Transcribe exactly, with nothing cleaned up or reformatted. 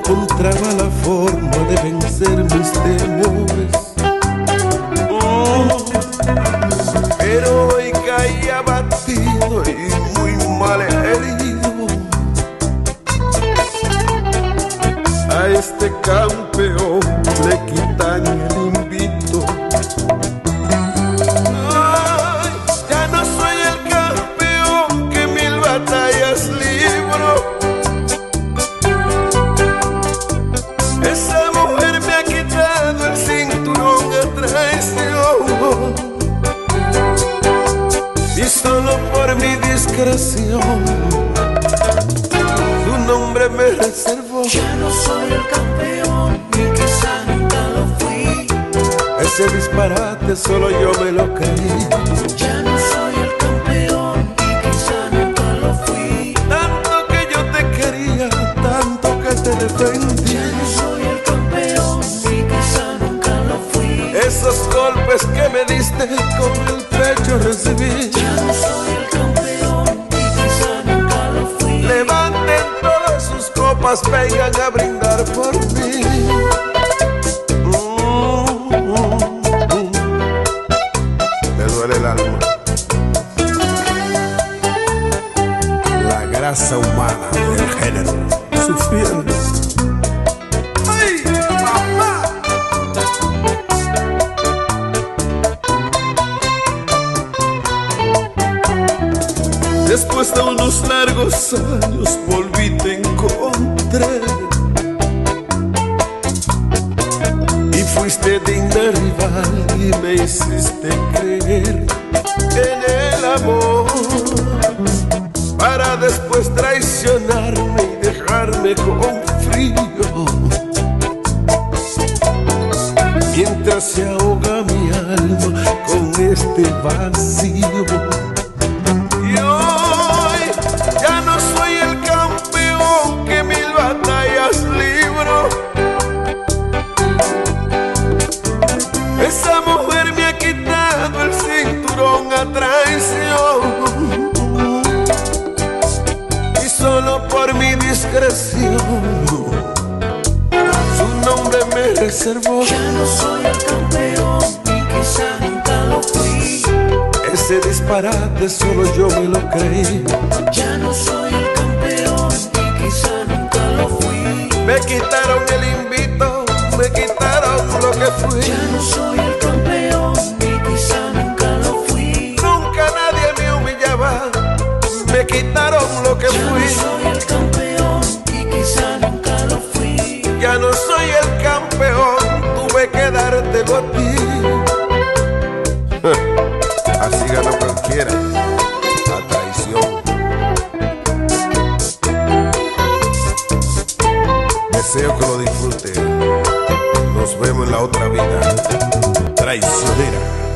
encontraba la forma de vencer mis temores. Oh, pero hoy caí abatido y muy mal herido. A este campeón le quitan el invito. Ay, ya no soy el campeón que mil batallas libro. Esa mujer me ha quitado el cinturón a traición, y solo por mi discreción tu nombre me reservó. Ya no soy el campeón y quizá nunca lo fui. Ese disparate solo yo me lo creí. Ya no soy el campeón y quizá nunca lo fui. Tanto que yo te quería, tanto que te defendí. Ya no soy el campeón y quizá nunca lo fui. Esos golpes que me diste con el pecho recibí. Ya no soy el campeón y quizá nunca lo fui. Levanten todas sus copas, vengan a brindar por mí. Mm, mm, mm. Me duele el alma. La grasa humana del género sufriendo. ¡Ay, papá! Después de unos largos años volví, te encontré, y fuiste digna rival y me hiciste creer en el amor, para después traicionarme y dejarme con frío, mientras se ahoga mi alma con este vacío. Y hoy ya no soy el campeón que mil batallas libro. Esa mujer me ha quitado el cinturón a traición, y solo por mi discreción su nombre me reservó. Ya no soy el campeón y quizá nunca lo fui. Ese disparate solo yo me lo creí. Ya no soy el campeón y quizá nunca lo fui. Me quitaron el invito, me quitaron lo que fui. Ya no soy el campeón y quizá nunca lo fui. Nunca nadie me humillaba, me quitaron lo que Ya fui. no soy el campeón y quizá nunca lo fui. Ya no soy el campeón, tuve que dártelo a ti. Así ganó cualquiera, a traición. Deseo que lo disfrute. Nos vemos en la otra vida traicionera.